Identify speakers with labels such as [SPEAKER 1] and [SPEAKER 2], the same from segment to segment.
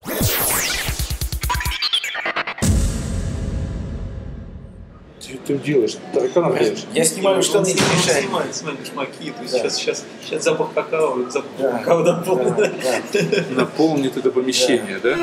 [SPEAKER 1] Ты делаешь? Тараканов делаешь?
[SPEAKER 2] Я снимаю штаны и мешаю.
[SPEAKER 3] Снимаю башмаки. То есть сейчас запах какао наполнит.
[SPEAKER 1] Наполнит это помещение, да?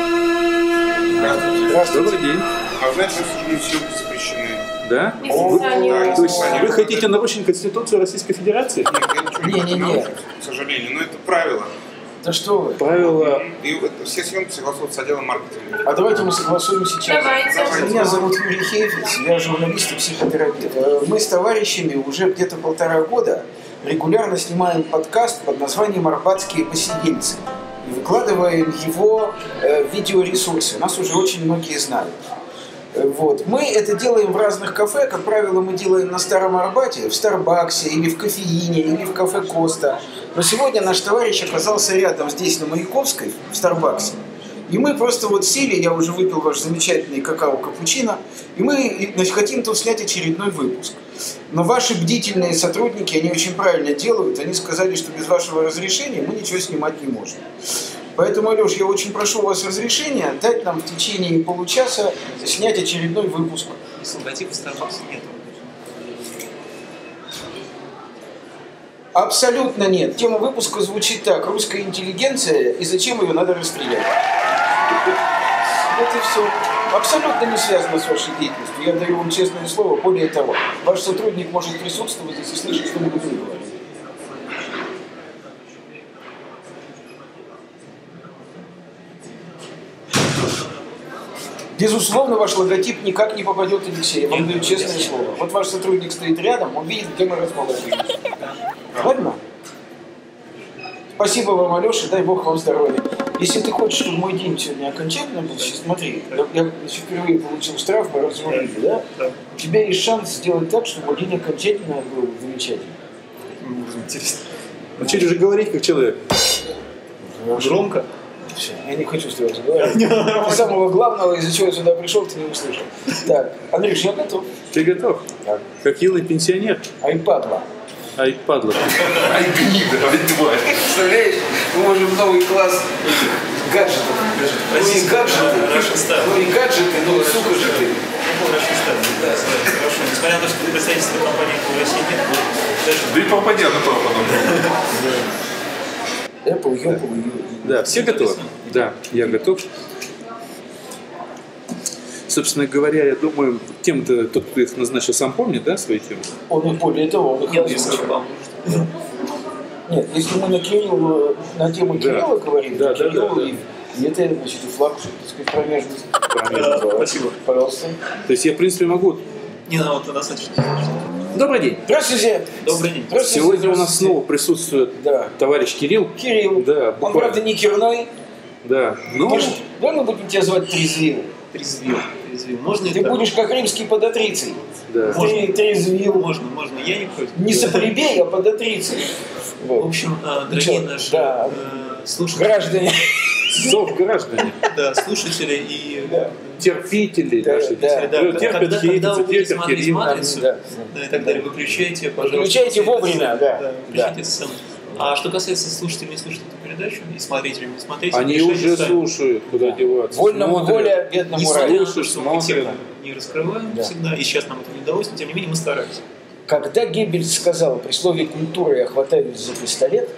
[SPEAKER 1] Добрый день.
[SPEAKER 4] А знаете, что съемки запрещены?
[SPEAKER 1] Да? То есть вы хотите нарушить Конституцию Российской Федерации?
[SPEAKER 4] Нет, я ничего не хочу, к сожалению, но это правило.
[SPEAKER 2] Да что вы?
[SPEAKER 1] Правила...
[SPEAKER 4] И все съемки согласуют с отделом маркетинга.
[SPEAKER 2] А давайте мы согласуем сейчас.
[SPEAKER 4] Давайте.
[SPEAKER 2] Меня зовут Юрий Хейфиц, я журналист и психотерапевт. Мы с товарищами уже где-то 1,5 года регулярно снимаем подкаст под названием «Арбатские посидельцы». И выкладываем его в видеоресурсы. Нас уже очень многие знают. Вот. Мы это делаем в разных кафе. Как правило, мы делаем на Старом Арбате, в Старбаксе, или в Кофеине, или в кафе Коста. Но сегодня наш товарищ оказался рядом здесь, на Маяковской, в Старбаксе. И мы просто вот сели, я уже выпил ваш замечательный какао-капучино, и мы хотим тут снять очередной выпуск. Но ваши бдительные сотрудники, они очень правильно делают, они сказали, что без вашего разрешения мы ничего снимать не можем. Поэтому, Алёш, я очень прошу у вас разрешения дать нам в течение получаса снять очередной выпуск.
[SPEAKER 3] Логотипа Starbucks нет.
[SPEAKER 2] Абсолютно нет. Тема выпуска звучит так: русская интеллигенция и зачем ее надо расстрелять. Вот и все. Абсолютно не связано с вашей деятельностью. Я даю вам честное слово. Более того, ваш сотрудник может присутствовать, если слышит что-нибудь не говорит. Безусловно, ваш логотип никак не попадет в Алексея. Я вам даю честное слово. Вот ваш сотрудник стоит рядом, он видит, где мы расположились. Ладно? Спасибо вам, Алеша, дай Бог вам здоровья. Если ты хочешь, чтобы мой день сегодня окончательно был, смотри, я впервые получил штраф, мы разрулили, да? У тебя есть шанс сделать так, чтобы мой день окончательно был замечательный.
[SPEAKER 3] Интересно.
[SPEAKER 1] Начали уже говорить как человек.
[SPEAKER 3] Громко?
[SPEAKER 2] Все, я не хочу с тобой разговаривать. Самого главного, из-за чего я сюда пришел, ты не услышал. Так, Андрюш, я готов.
[SPEAKER 1] Ты готов?
[SPEAKER 2] Так.
[SPEAKER 1] Как юный пенсионер?
[SPEAKER 2] Айпадла.
[SPEAKER 1] Айпадла.
[SPEAKER 2] Представляешь, мы можем новый класс гаджетов. Ну не гаджеты, но сука-житы.
[SPEAKER 3] Хорошо. Несмотря на то, что представительства компании в России нет,
[SPEAKER 4] Да и попадя на то потом.
[SPEAKER 2] Apple.
[SPEAKER 1] Да, все готовы? Да, я готов. Собственно говоря, я думаю, тем-то тот, кто их назначил, сам помнит, да, свои темы?
[SPEAKER 2] Он и более того, он их озвучил. Нет, если мы на тему Кирилла говорим,
[SPEAKER 1] да,
[SPEAKER 2] Кирилл и это, значит, и флаг, так сказать, промежность.
[SPEAKER 3] Спасибо.
[SPEAKER 2] Пожалуйста.
[SPEAKER 1] То есть я, в принципе, могу...
[SPEAKER 3] Не, ну вот достаточно.
[SPEAKER 1] Добрый день.
[SPEAKER 2] Здравствуйте.
[SPEAKER 3] Добрый день.
[SPEAKER 1] Сегодня у нас снова присутствует товарищ Кирилл.
[SPEAKER 2] Кирилл.
[SPEAKER 1] Да,
[SPEAKER 2] Он, правда, не Кирной.
[SPEAKER 1] Да. Ну,
[SPEAKER 2] давай мы будем тебя звать Трезвил.
[SPEAKER 3] Трезвил. Можно
[SPEAKER 2] Ты будешь как римский податриций.
[SPEAKER 1] Да.
[SPEAKER 2] Ты трезвил.
[SPEAKER 3] Можно. Я не против.
[SPEAKER 2] Не соплебей, а податриций.
[SPEAKER 3] В общем, дорогие наши слушатели.
[SPEAKER 2] Граждане.
[SPEAKER 1] Зов граждане.
[SPEAKER 3] Да, слушатели и
[SPEAKER 1] терпители.
[SPEAKER 3] Когда вы будете смотреть «Матрицу»,
[SPEAKER 2] да,
[SPEAKER 3] и так далее, выключайте, пожалуйста.
[SPEAKER 2] Выключайте вовремя,
[SPEAKER 3] Выключайте сцену. А что касается слушателей, не слушать эту передачу, и смотрителей, не смотреть,
[SPEAKER 1] они уже слушают, куда деваться.
[SPEAKER 2] Воля бедному раю.
[SPEAKER 3] Не раскрываем всегда, и сейчас нам это не удалось, но тем не менее мы стараемся.
[SPEAKER 2] Когда Геббельс сказал при слове «культура» я хватаюсь за пистолет,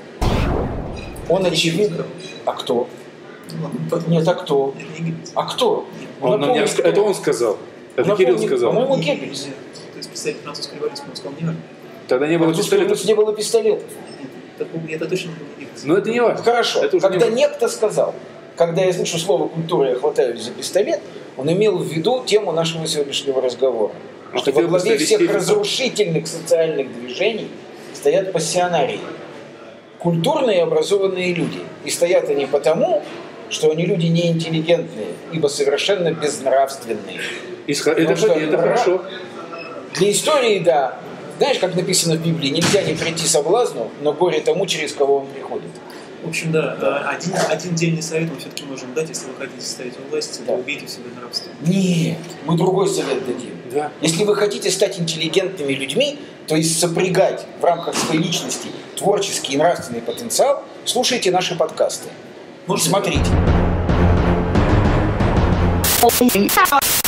[SPEAKER 2] он очевидно... А кто? Нет, а кто? А кто?
[SPEAKER 1] Это он сказал. Это Кирилл сказал.
[SPEAKER 2] По-моему, Геббельс.
[SPEAKER 3] То есть представитель французской революции, он сказал, не важно.
[SPEAKER 1] Тогда не было пистолетов.
[SPEAKER 2] Не было пистолетов.
[SPEAKER 3] Это точно не было.
[SPEAKER 1] Но это не важно.
[SPEAKER 2] Хорошо. Когда некто сказал, когда я слышу слово «культура», я хватаюсь за пистолет, он имел в виду тему нашего сегодняшнего разговора. Что во главе всех разрушительных социальных движений стоят пассионарии. Культурные и образованные люди. И стоят они потому, что они люди неинтеллигентные, ибо совершенно безнравственные.
[SPEAKER 1] Это хорошо.
[SPEAKER 2] Для истории, да. Знаешь, как написано в Библии, нельзя не прийти соблазну, но горе тому, через кого он приходит.
[SPEAKER 3] В общем, да. Один дельный совет мы все-таки можем дать, если вы хотите стоять у власти, то убейте в себе нравство.
[SPEAKER 2] Нет, мы другой совет дадим.
[SPEAKER 1] Да.
[SPEAKER 2] Если вы хотите стать интеллигентными людьми, то есть сопрягать в рамках своей личности творческий и нравственный потенциал, слушайте наши подкасты. Смотрите. Thank you.